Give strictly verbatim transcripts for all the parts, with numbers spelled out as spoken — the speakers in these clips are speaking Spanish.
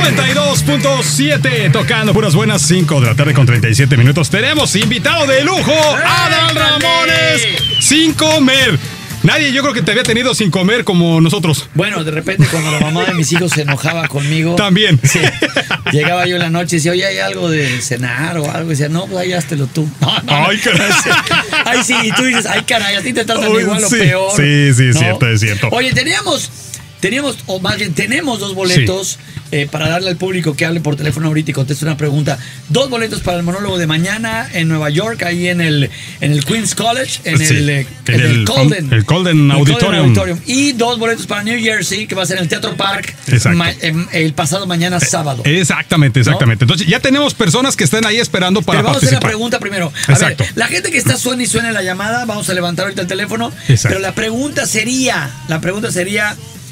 noventa y dos punto siete, tocando puras buenas, cinco de la tarde con treinta y siete minutos. Tenemos invitado de lujo, Adal Ramones, sin comer. Nadie, yo creo que te había tenido sin comer como nosotros. Bueno, de repente cuando la mamá de mis hijos se enojaba conmigo. También. Sí, llegaba yo en la noche y decía, oye, ¿hay algo de cenar o algo? Y decía, no, pues ahí háztelo tú. No, no, ay, caray. Ay, sí, y tú dices, ay, caray, a ti te tratan Uy, igual o sí, peor. Sí, sí, es ¿no? cierto, es cierto. Oye, teníamos, teníamos, o más bien, tenemos dos boletos. Sí. Eh, para darle al público que hable por teléfono ahorita y conteste una pregunta. Dos boletos para el monólogo de mañana en Nueva York, ahí en el, en el Queens College, en, sí, el, en, en el, el Colden, el Colden Auditorium. Auditorium. Y dos boletos para New Jersey, que va a ser en el Teatro Park ma, el, el pasado mañana sábado. Exactamente, exactamente. ¿No? Entonces ya tenemos personas que están ahí esperando para pero vamos participar. a hacer la pregunta primero. A Exacto. ver, la gente que está suena y suena en la llamada, vamos a levantar ahorita el teléfono. Exacto. Pero la pregunta sería, la pregunta sería,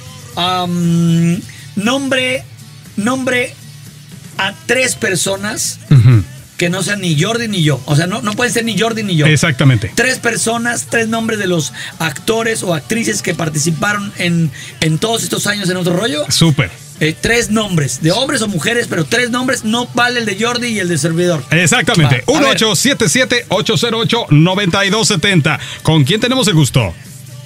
um, nombre... Nombre a tres personas uh-huh. que no sean ni Jordi ni yo. O sea, no, no pueden ser ni Jordi ni yo. Exactamente. Tres personas, tres nombres de los actores o actrices que participaron en, en todos estos años en Otro Rollo. Súper. Eh, tres nombres, de hombres o mujeres, pero tres nombres, no vale el de Jordi y el de servidor. Exactamente. uno ocho siete siete, ocho cero ocho, nueve dos siete cero. ¿Con quién tenemos el gusto?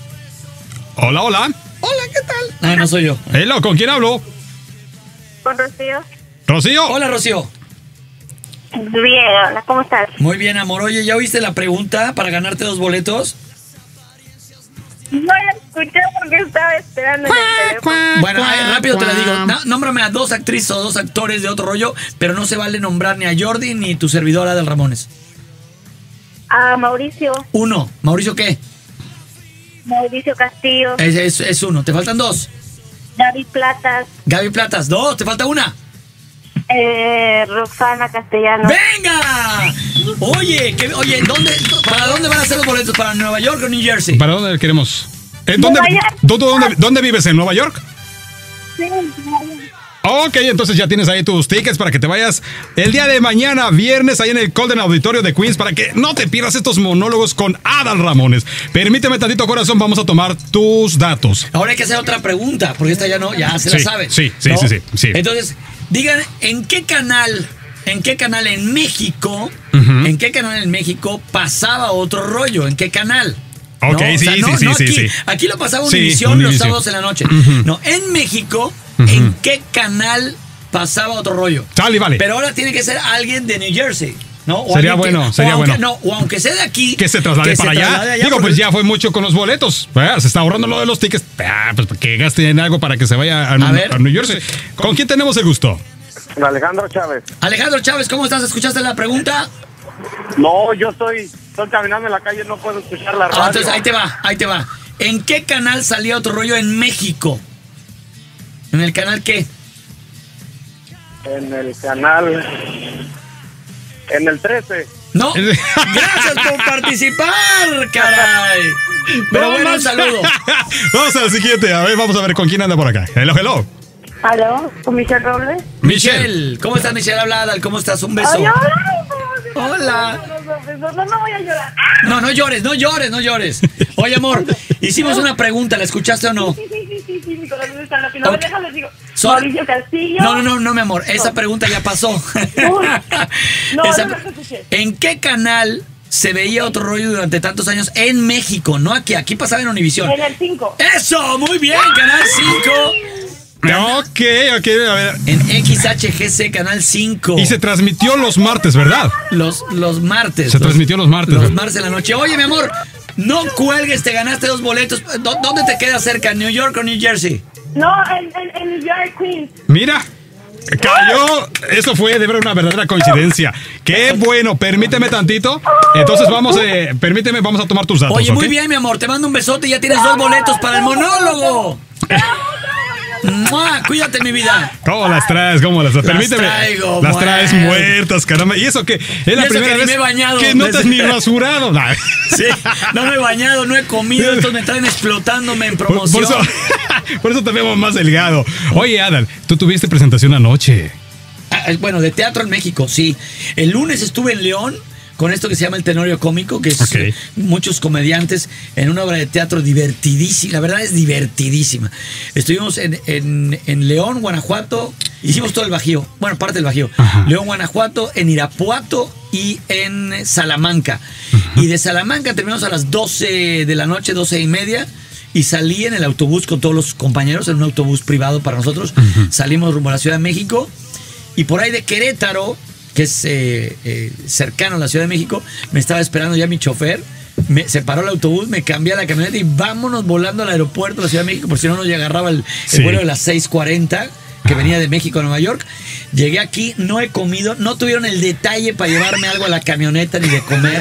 Hola, hola. Hola, ¿qué tal? No, no soy yo. Hello, ¿con quién hablo? Con Rocío. ¿Rocío? Hola, Rocío. Bien, hola, ¿cómo estás? Muy bien, amor. Oye, ¿ya oíste la pregunta para ganarte dos boletos? No la escuché porque estaba esperando en el teléfono. Bueno, ay, rápido te la digo. No, nómbrame a dos actrices o dos actores de Otro Rollo, pero no se vale nombrar ni a Jordi ni tu servidora Adal Ramones. A Mauricio. Uno. ¿Mauricio qué? Mauricio Castillo. Es, es, es uno. ¿Te faltan dos? Gaby Platas. Gaby Platas, dos. ¿Te falta una? Eh, Roxana Castellanos. ¡Venga! Oye, que, oye, ¿dónde, ¿para dónde van a ser los boletos? ¿Para Nueva York o New Jersey? ¿Para dónde queremos? ¿Eh, ¿dónde, ¿dónde, dónde, ¿Dónde vives? ¿En Nueva York? Sí, en Nueva York. Ok, entonces ya tienes ahí tus tickets para que te vayas el día de mañana, viernes, ahí en el Colden Auditorio de Queens, para que no te pierdas estos monólogos con Adal Ramones. Permíteme tantito, corazón, vamos a tomar tus datos. Ahora hay que hacer otra pregunta, porque esta ya no, ya se sí, la sabe. Sí, sí, ¿no? sí, sí, sí. Entonces, digan, ¿en qué canal, en qué canal en México, uh-huh. en qué canal en México pasaba Otro Rollo? ¿En qué canal? Ok, ¿no? sí, o sea, no, sí, no sí, aquí, sí. Aquí lo pasaba sí, Univisión Univision. los sábados en la noche. Uh-huh. No, en México, uh-huh. ¿en qué canal pasaba Otro Rollo? Sale, vale. Pero ahora tiene que ser alguien de New Jersey, ¿no? O sería bueno, que, sería o aunque, bueno. No, o aunque sea de aquí. Que se traslade que para se allá. traslade allá. Digo, porque... pues ya fue mucho con los boletos. ¿verdad? Se está ahorrando lo de los tickets. Ah, pues que gaste en algo para que se vaya a, a, ver, a New Jersey. ¿Con quién tenemos el gusto? Alejandro Chávez. Alejandro Chávez, ¿cómo estás? ¿Escuchaste la pregunta? No, yo estoy, estoy caminando en la calle, no puedo escuchar la radio. Ah, entonces ahí te va, ahí te va. ¿En qué canal salía Otro Rollo en México? ¿En el canal qué? En el canal... En el trece. No. Gracias por participar, caray. Pero bueno, un saludo. Vamos al siguiente. A ver, vamos a ver con quién anda por acá. Hello, hello. ¿Aló? ¿Con Michelle Robles? Michelle. ¿Cómo estás, Michelle? Habla, Adal. ¿Cómo estás? Un beso. Ay, hola. Hola. No, no, no voy a llorar. No, no llores, no llores, no llores. Oye, amor, hicimos una pregunta. ¿La escuchaste o no? Sí, sí, sí, sí, sí, mi corazón está en la final. Okay. Déjame digo. So, Mauricio Castillo. No, no, no, no, mi amor. Esa pregunta ya pasó. Uy. No, Esa, no me escuché. ¿En qué canal se veía Otro Rollo durante tantos años en México? No aquí, aquí pasaba en Univisión. En el cinco. ¡Eso! Muy bien, Canal cinco. Ok, ok, a ver. En X H G C, Canal cinco. Y se transmitió los martes, ¿verdad? Los, los martes. Se los, transmitió los martes. Los ¿verdad? martes en la noche. Oye, mi amor, no cuelgues, te ganaste dos boletos. ¿Dónde te queda cerca? ¿New York o New Jersey? No, en, en, en New York, Queens. Mira, cayó. Eso fue de verdad una verdadera coincidencia. Qué bueno, permíteme tantito. Entonces vamos, eh, permíteme, vamos a tomar tus datos. Oye, muy ¿okay? bien, mi amor, te mando un besote y ya tienes dos boletos para el monólogo. ¡Mua! Cuídate, mi vida. ¿Cómo las traes? ¿Cómo las traes? Las Permíteme. traigo, las bueno. traes muertas, caramba. Y eso que es la eso primera que ni vez me he bañado que no te has desde- ni rasurado. Nah. Sí, no me he bañado, no he comido, estos me traen explotándome en Por, promoción. por eso, por eso te vemos más delgado. Oye, Adal, tú tuviste presentación anoche. Ah, bueno, de teatro en México, sí. El lunes estuve en León con esto que se llama el Tenorio Cómico, que es Okay. eh, muchos comediantes en una obra de teatro divertidísima. La verdad es divertidísima. Estuvimos en, en, en León, Guanajuato, Hicimos todo el Bajío, bueno, parte del Bajío. Ajá. León, Guanajuato, en Irapuato y en Salamanca. Uh-huh. Y de Salamanca terminamos a las doce de la noche, doce y media. Y salí en el autobús con todos los compañeros, en un autobús privado para nosotros. Uh-huh. Salimos rumbo a la Ciudad de México. Y por ahí de Querétaro, que es eh, eh, cercano a la Ciudad de México, me estaba esperando ya mi chofer. Me, se paró el autobús, me cambié a la camioneta y vámonos volando al aeropuerto de la Ciudad de México, por si no nos agarraba el, sí. el vuelo de las seis cuarenta, que venía de México a Nueva York. Llegué aquí, no he comido, no tuvieron el detalle para llevarme algo a la camioneta ni de comer.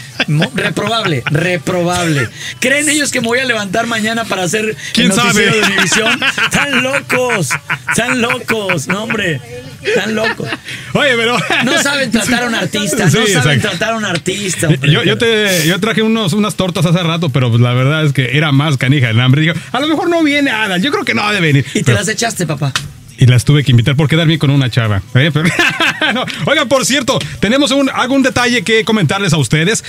Reprobable, reprobable. ¿Creen ellos que me voy a levantar mañana para hacer el noticiero de Univisión? ¡Están locos! ¡Están locos! No, hombre, están locos. Oye, pero... No saben tratar a un artista, sí, no saben exacto. tratar a un artista. Yo, yo, te, yo traje unos, unas tortas hace rato, pero pues la verdad es que era más canija el hambre. Digo, a lo mejor no viene Adal, yo creo que no ha de venir. ¿Y te pero... las echaste, papá? Y las tuve que invitar por quedar bien con una chava. ¿Eh? Pero, no. Oigan, por cierto, tenemos un, algún detalle que comentarles a ustedes.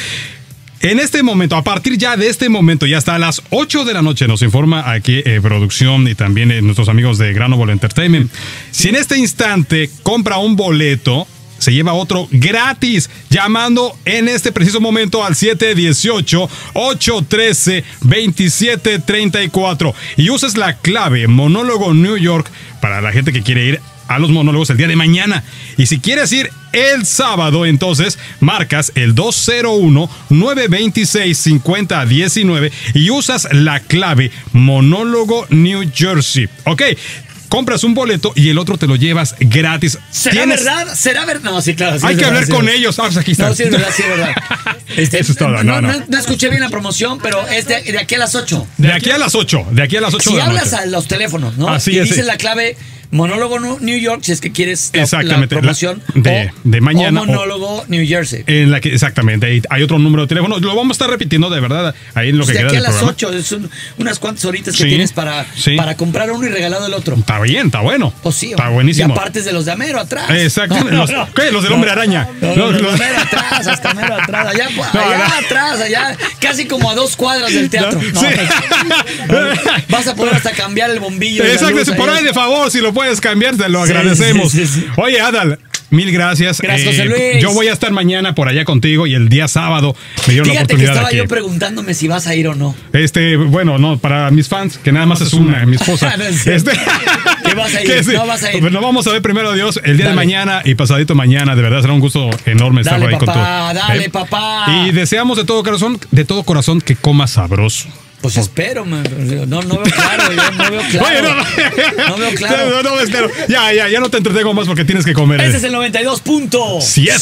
En este momento, a partir ya de este momento, ya hasta las ocho de la noche, nos informa aquí eh, producción y también eh, nuestros amigos de Granoble Entertainment. Si en este instante compra un boleto, se lleva otro gratis, llamando en este preciso momento al siete uno ocho, ocho uno tres, dos siete tres cuatro y uses la clave Monólogo New York para la gente que quiere ir a los monólogos el día de mañana. Y si quieres ir el sábado, entonces marcas el dos cero uno, nueve dos seis, cinco cero uno nueve y usas la clave Monólogo New Jersey. Ok. Compras un boleto y el otro te lo llevas gratis. ¿Será ¿Tienes... verdad? ¿Será verdad? No, sí, claro. Sí, Hay que verdad, hablar sí, con verdad. ellos. Ah, pues aquí está. No, sí, es verdad, sí, es verdad. Este, Eso es todo. No, No, no. no, no escuché bien la promoción, pero es de, de aquí a las ocho. De aquí a las ocho. De aquí a las ocho si de la hablas noche. a los teléfonos, ¿no? Así y es. dices la clave Monólogo New York, si es que quieres la, exactamente, la promoción la, de, o, de mañana. o Monólogo o, New Jersey. En la que, exactamente, hay, hay otro número de teléfono. Lo vamos a estar repitiendo de verdad ahí en lo pues que de queda aquí a del las programa. ocho, son unas cuantas horitas que sí, tienes para, sí. para comprar uno y regalado el otro. Está bien, está bueno. Pues sí, está buenísimo. Y aparte de los de Amero atrás. Exactamente. No, los, no, ¿qué? Los del no, hombre araña. No, los, los, los... los Amero atrás, hasta Amero atrás. Allá, no, allá no. atrás, allá, casi como a dos cuadras del teatro. No, sí. pues, vas a poder hasta cambiar el bombillo. Exacto, por ahí de favor, si lo puedes cambiar, te lo sí, agradecemos. Sí, sí, sí. Oye, Adal, mil gracias. Gracias, José eh, Luis. Yo voy a estar mañana por allá contigo y el día sábado me dieron Fíjate la oportunidad que estaba aquí. yo preguntándome si vas a ir o no. Este, bueno, no, para mis fans, que nada más es una, mi esposa. no es este, ¿Qué vas a ir? Sí, no vas a ir. Pues nos vamos a ver primero, Dios, el día dale. de mañana y pasadito mañana. De verdad será un gusto enorme estar dale, por ahí papá, con todo. Dale, ¿eh? papá. Y deseamos de todo corazón, de todo corazón que comas sabroso. Pues espero, man. No, no veo claro, yo no veo claro. Oye, no, no veo claro. No, no, no, ya, ya, ya no te entretengo más porque tienes que comer. Este es el noventa y dos punto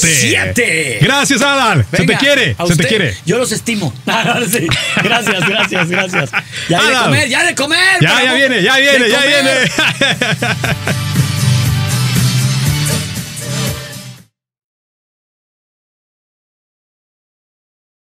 siete. Gracias, Adal. Se te quiere, se te quiere. Yo los estimo. Sí. Gracias, gracias, gracias. Ya de comer, ya de comer. Ya, ya viene, ya viene, ya viene.